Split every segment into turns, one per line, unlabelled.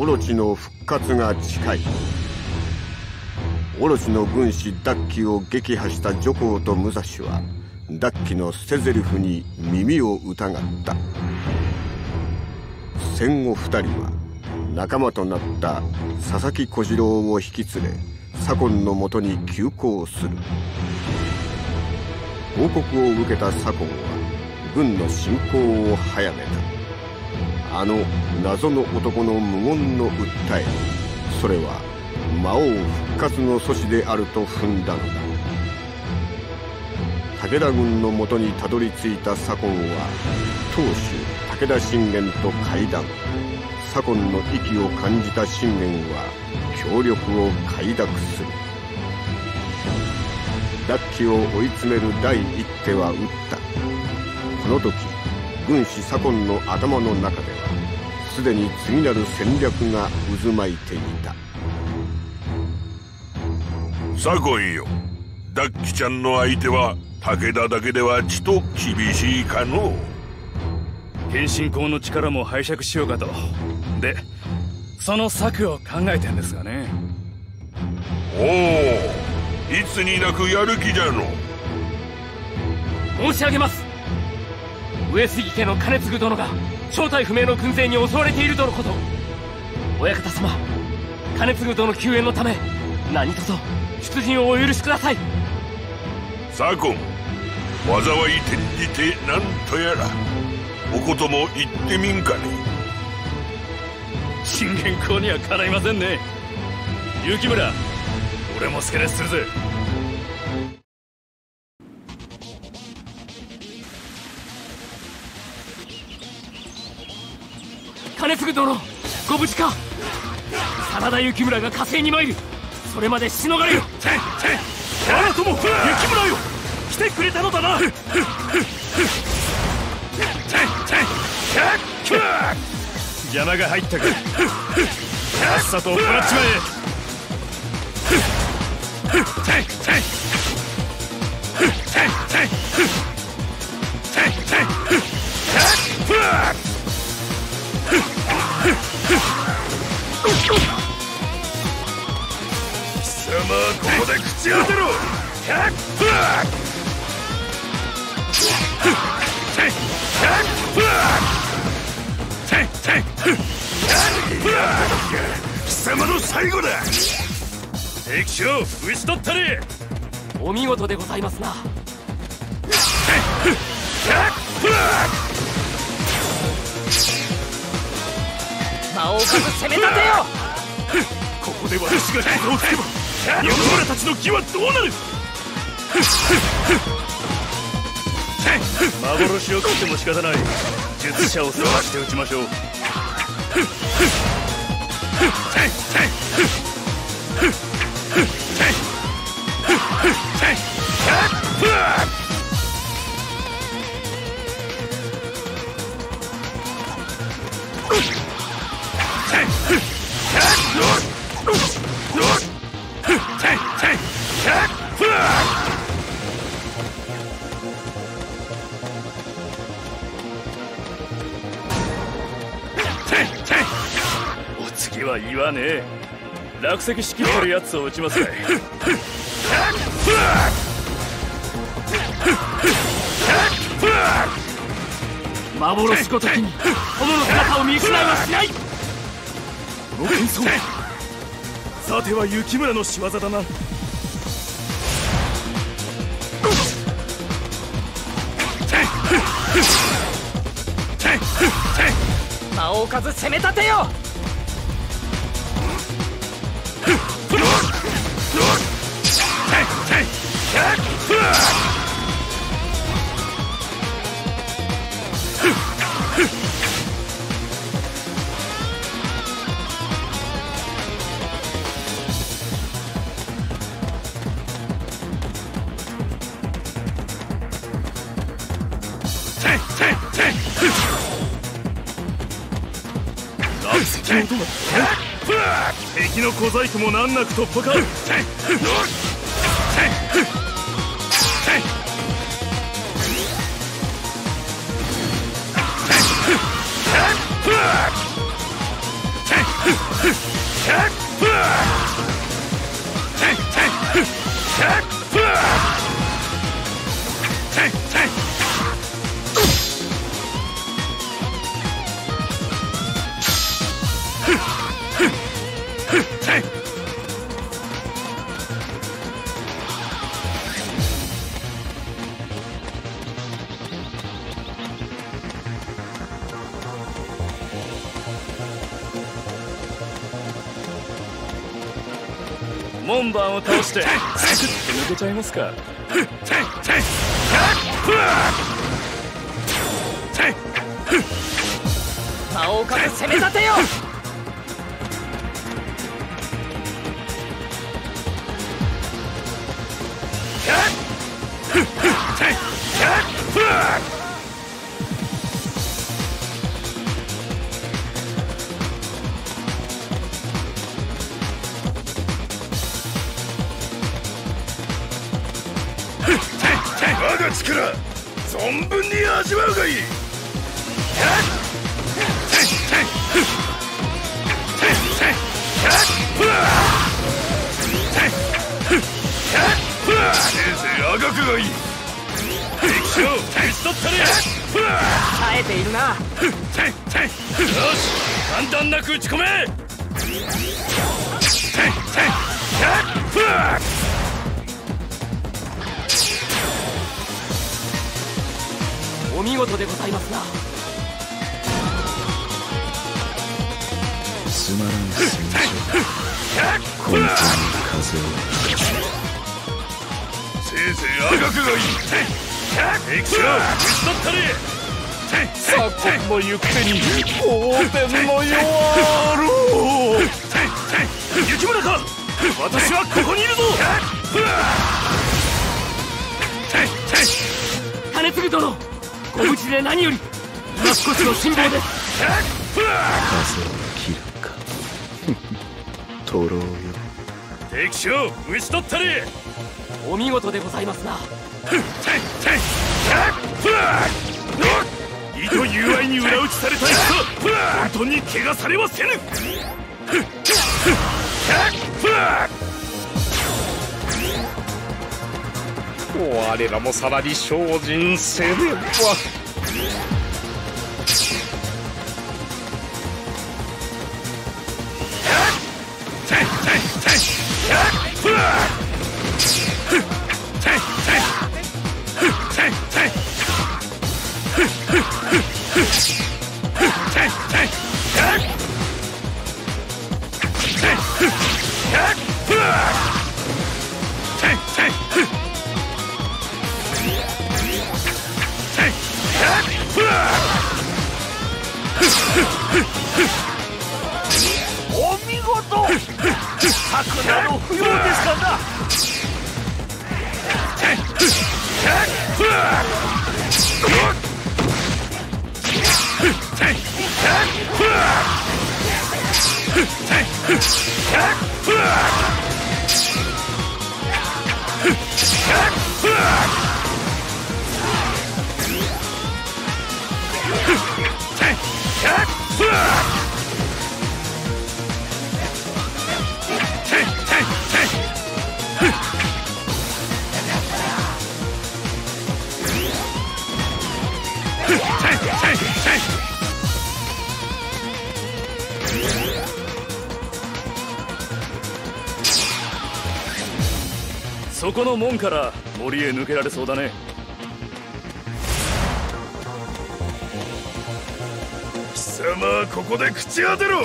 オロチの復活が近い。オロチの軍師ダッキを撃破したジョコウとムザシはダッキの捨て台詞に耳を疑った。戦後2人は仲間となった佐々木小次郎を引き連れ左近のもとに急行する。報告を受けた左近は軍の進行を早めた。あの謎の男の無言の訴え、それは魔王復活の阻止であると踏んだのだ。武田軍のもとにたどり着いた左近は当主武田信玄と会談。左近の息を感じた信玄は協力を快諾する。ダッキを追い詰める第一手は打った。この時軍師左近の頭の中ではすでに次なる戦略が渦巻いていた。
左近よ、ダッキちゃんの相手は武田だけではちと厳しいかの。
変身功の力も拝借しようかと。でその策を考えてんですがね。
おお、いつになくやる気じゃの。
申し上げます。上杉家の兼続殿が正体不明の軍勢に襲われているとのこと。親方様、兼続殿救援のため何卒出陣をお許しください。
左近、災い転じて何とやらおことも言ってみんかね。
信玄公にはかないませんね。雪村、俺も助太するぜ。
兼続殿、ご無事か。真田幸村が火星に参る。それまでしのがれよ。
我が友雪村よ、来てくれたのだな。邪魔が入ったか。さっさと行っちま貴様はここで口当てろ。貴様の最後だ。敵将討ち取ったれ。
お見事でございますな。魔王数攻め立てよ。
ここで私が膝をつけば世の者たちの気はどうなる。幻を食っても仕方ない。術者を探して撃ちましょう。お次は言わねえ。落石しきってるやつを撃ちますかい。
幻ごときに友の姿を見失いはしない。
この喧騒、さては雪村の仕業だな。
魔王数攻め立てよ。
敵の小細工も難なく突破か。 門番を倒してサクッて抜けちゃいますか。
魔王風攻め立てよ。
我が力存分に味わうがいい。せいぜいあがくがいい。敵将打ち取ったれ。
耐えているな。
よし、簡単なく打ち込め。
お見事でございますな。
つまらん戦場、こいつに風を吹か
せいぜいあがくがいい。敵将打ち取ったれ。
昨今の行く手に横天の世あろう。雪村か、私はここにいるぞ。
金継殿、ご無事で何より。今少しの辛抱です。
風を切るかとろうよ。
敵将討ち取ったれ。
お見事でございますな。
意と友愛に裏打ちされた戦、本当に怪我されはせぬ。我らもさらに精進せねば。
お見事。桜の不要ですかな。
そこの門から森へ抜けられそうだね。
貴様はここで口当てろ。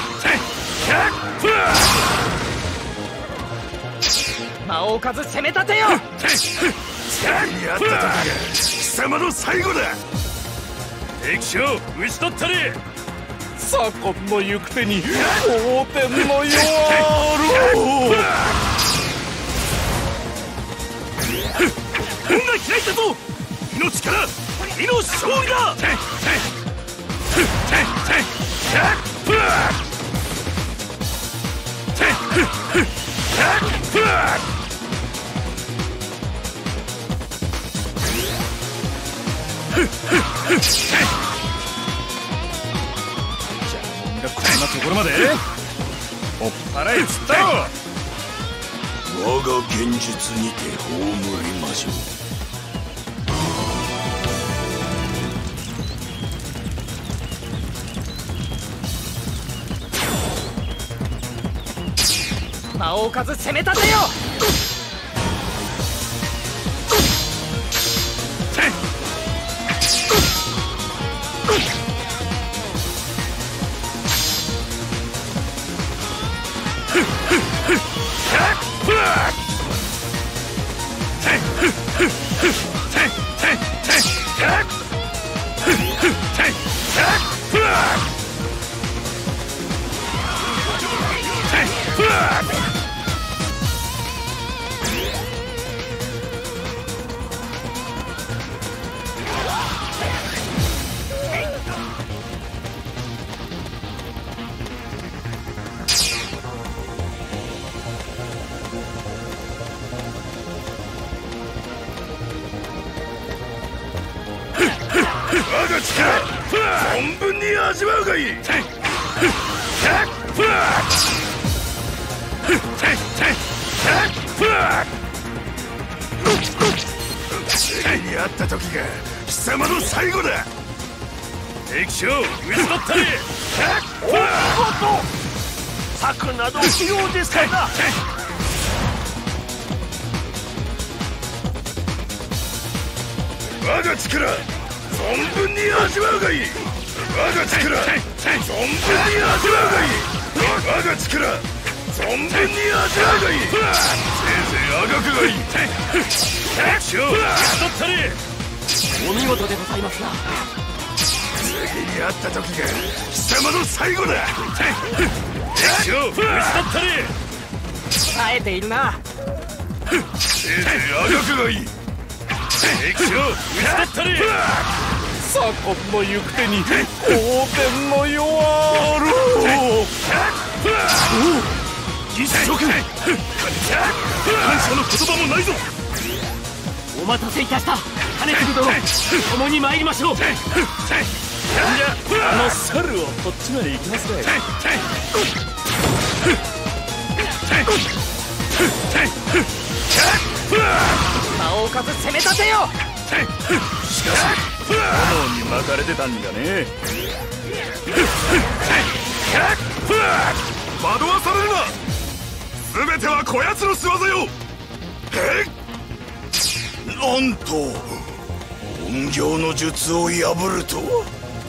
魔王風攻め立てよ。
次に会った時が貴様の最後だ。
敵将討ち取ったれ。昨今の行く手に横天の世あろう。門が開いたぞ。命から火の勝利だ。じゃあ門がこんなところまで。 追っ払えっつったろ。
我が現実にて葬りましょう。
魔王数攻め立てよ。
我が力存分に味わうがいい。次に会った時が貴様の最後だ。敵将討ち取ったり。
おっと策など不要ですからな。
我が力存分に味わうがいい。我が力存分に味わうがいい。我が力存分に味わうがいい。せいぜいあがくがいい。敵将討ち取ったり。
お見事でございますな。
次に会った時が貴様の最後だ。敵将討ち取ったり。
耐えているな。
せいぜいあがくがいい。敵将討ち取ったり。
左近の行く手に皇天の世はある。
一色感謝の言葉もないぞ。
お待たせいたした金継殿、共に参りましょう。
あの猿をこっちまで行きますかい。
魔王数攻め立てよ。
しかし
炎に巻かれてたんじゃねえ。
惑わされるな。全てはこやつの仕業よ。なんと怨霊の術を破るとは。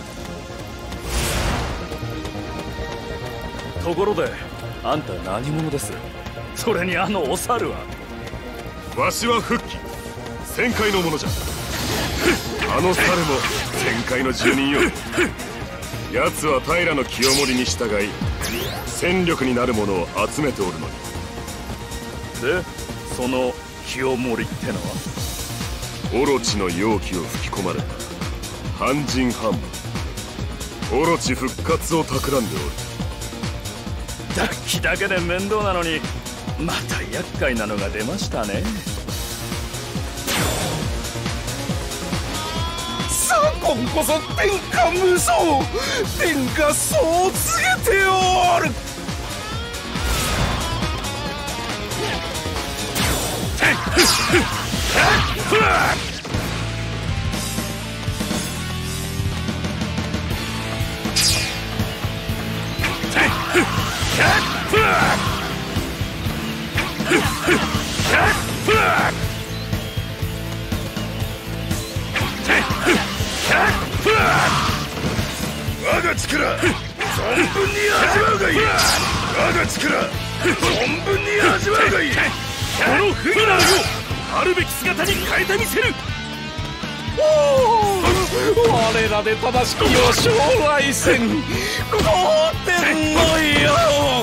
ところであんた何者です？それにあのお猿は。
わしは復帰旋回の者じゃ。あの猿も旋回の住人よ。奴は平清盛に従い戦力になる者を集めておるのに。
でその清盛ってのは
オロチの妖気を吹き込まれた半人半分。オロチ復活を企んでおる。
脱気だけで面倒なのにまた厄介なのが出ましたね。
左近こそ天下無双。天下そう告げておる。
我が力存分に味わうがいい。我が力存分に味わうがいい。
この不義なるをあるべき姿に変えてみせる。
我らで正しきを将来せん皇天の世。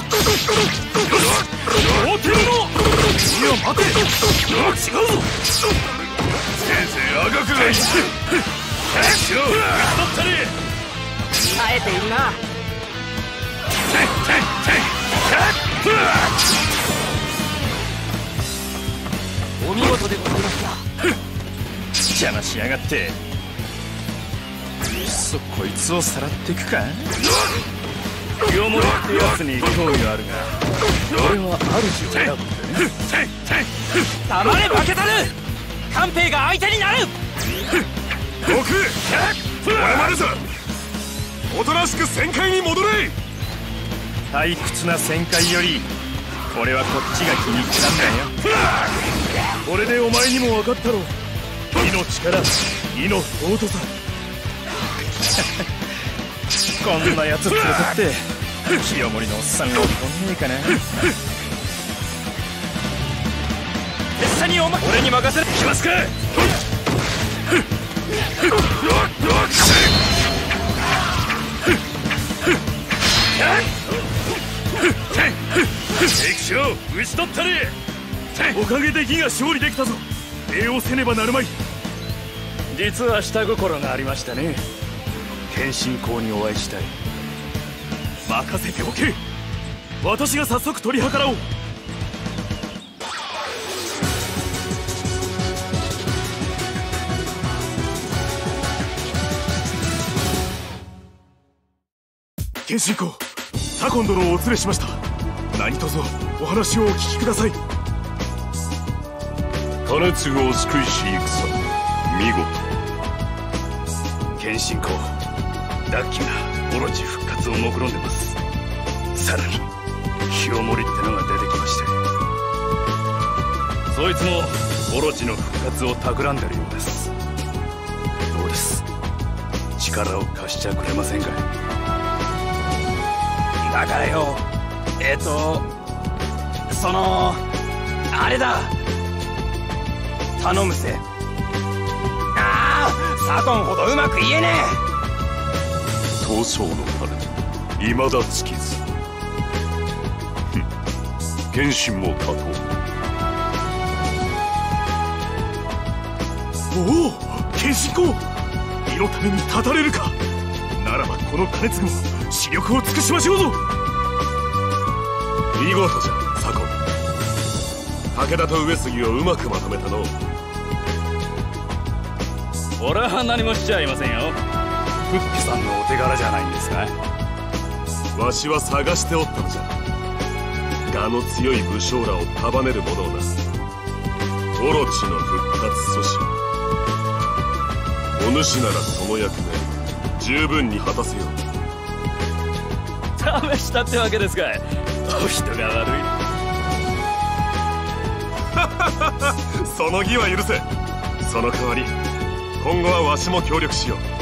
皇天の。いや待て。違うぞ。
せいぜいあがくがいい。敵将討ち取ったり。
耐えているな。
お見事でございますな。
邪魔しやがって。いっそこいつをさらってくか。 清盛ってやつに興味はあるが、俺は主を選ぶんだね。
黙れバケタル。官兵が相手になる。
悟空、お前までさ。おとなしく旋回に戻れ。
退屈な旋回より俺はこっちが気に入ったんだよ。これでお前にも分かったろ。意の力、意の尊さ。こんなやつ連れてって清盛のおっさんを飛んねえかな。拙者に俺に任せる。行きますか。敵将討ち取ったれ。おかげで義が勝利できたぞ。礼をせねばなるまい。実は下心がありましたね。謙信公にお会いしたい。任せておけ。私が早速取り計らおう。謙信公、左近殿をお連れしました。何卒お話をお聞きください。
金継を救いし戦、見事。
謙信公、ダッキがオロチ復活を目論んでます。さらに清盛ってのが出てきまして、そいつもオロチの復活を企んでるようです。どうです、力を貸しちゃくれませんかい。だからよ、あれだ、頼むぜ。左近ほどうまく言えねえ。
闘争の種、未だ尽きず。謙信も立とう。
おお、謙信公、身のために立たれるか。ならばこの金継も視力を尽くしましょうぞ。
見事じゃ左近。武田と上杉をうまくまとめたの。
俺は何もしちゃいませんよ。フッピさんのお手柄じゃないんですか。
わしは探しておったのじゃ。我の強い武将らを束ねる者をな。オロチの復活阻止。お主ならその役目十分に果たせよ
う。試したってわけですかい。お人が悪い。
その義は許せ。その代わり今後はわしも協力しよう。